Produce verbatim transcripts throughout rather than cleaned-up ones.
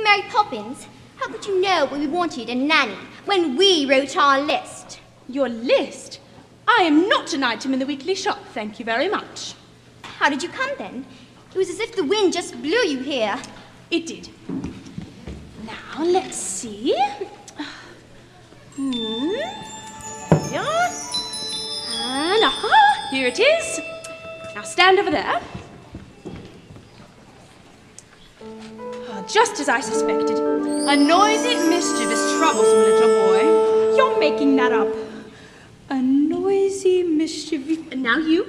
Mary Poppins, how could you know we wanted a nanny when we wrote our list? Your list? I am not an item in the weekly shop, thank you very much. How did you come then? It was as if the wind just blew you here. It did. Now, let's see. Hmm. Yeah. And aha, here it is. Now stand over there. Oh, just as I suspected. A noisy, mischievous, troublesome little boy. You're making that up. A noisy, mischievous... And now you.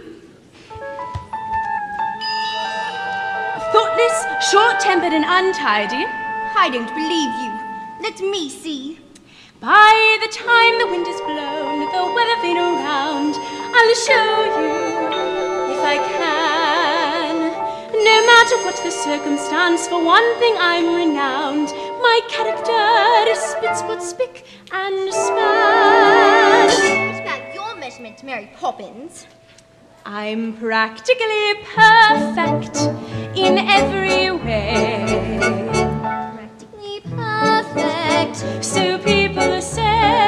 Thoughtless, short-tempered and untidy. I don't believe you. Let me see. By the time the wind is blown, the weather vane around, I'll show you, if I can. No matter what the circumstance, for one thing I'm renowned. My character is spit, spot, spick, and span. What about your measurement, Mary Poppins? I'm practically perfect in every way. Practically perfect. So people say.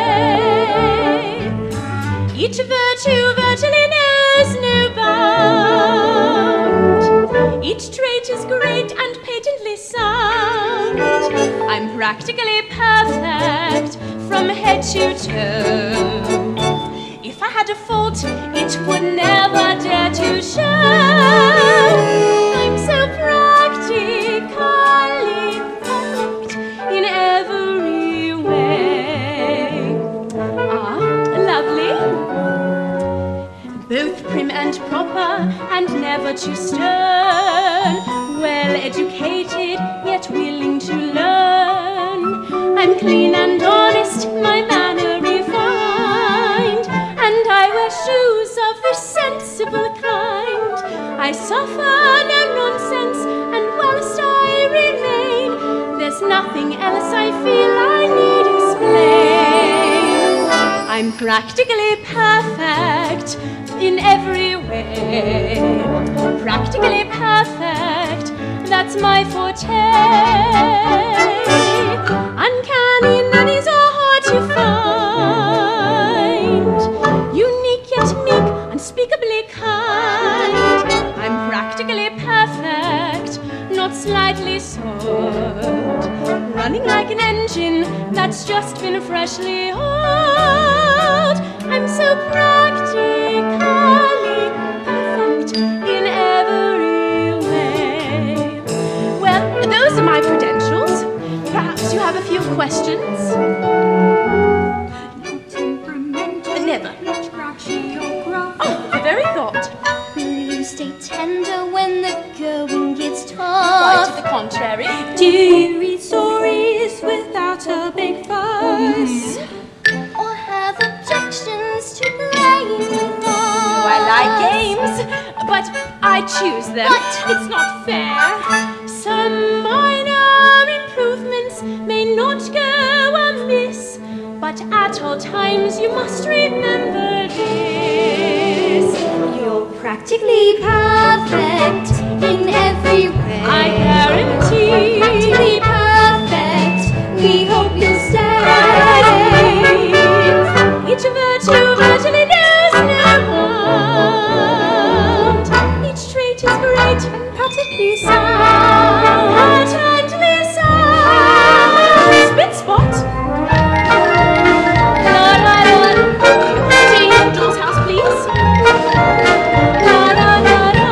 Each virtue virtually knows no bound. Each trait is great and patently sound. I'm practically perfect from head to toe. If I had a fault, it would never dare to show. I'm so practically perfect in every way. Ah, lovely. Both prim and proper and never too stern. Well educated, yet willing to learn. I'm clean and honest, my manner refined. And I wear shoes of the sensible kind. I suffer no nonsense, and whilst I remain, there's nothing else I feel I need explain. I'm practically perfect in every way. Practically perfect, that's my forte. Uncanny nannies are hard to find. Unique yet meek, unspeakably kind. I'm practically perfect, not slightly soiled. Running like an engine that's just been freshly oiled. I'm so practically perfect in every way. Well, those are my credentials. Perhaps you have a few questions? Never. Oh, the very thought. Will you stay tender when the going gets tough? Quite to the contrary. Do you read stories without a big fuss? Mm. Or have objections to playing with us? Oh, I like games, but I choose them. But it's not fair. Some minor improvements may not go amiss, but at all times you must remember this. You're practically perfect in every way. I guarantee. Practically perfect. We hope you'll stay. Each virtue virtually knows no bound. Each trait is great and practically sound. Patently sound. Spit spot. Doll's house, please. La da da da.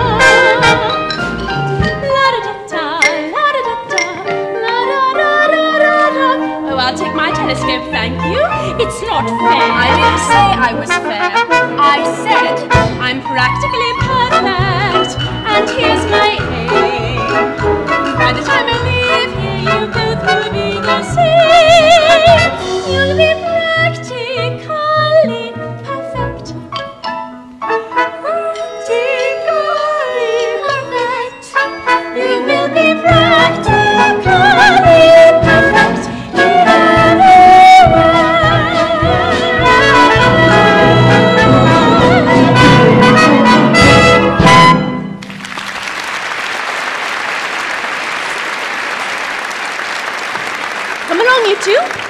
La da da da. La da da da. La da da da da da. Oh, I'll take my telescope, thank you. It's not fair. I didn't say I was fair. I said I'm practically perfect, and here's my aim. By the time I leave here, you both will be the same. You'll be practically perfect. Practically perfect. You will be practically perfect in every way. Come along, you two.